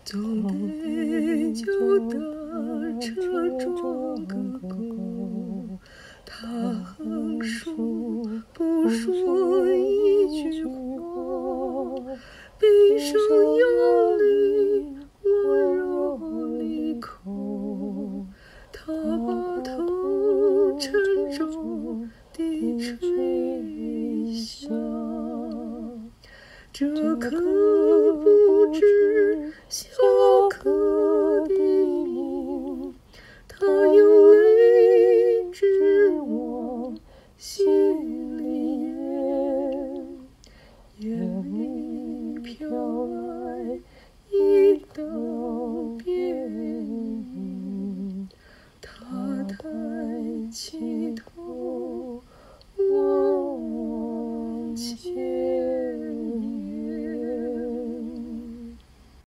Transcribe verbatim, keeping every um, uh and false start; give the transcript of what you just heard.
东北角大车撞个够，他横竖不说一句话，背上有力温柔离口，他把头沉重地垂下，这可不知。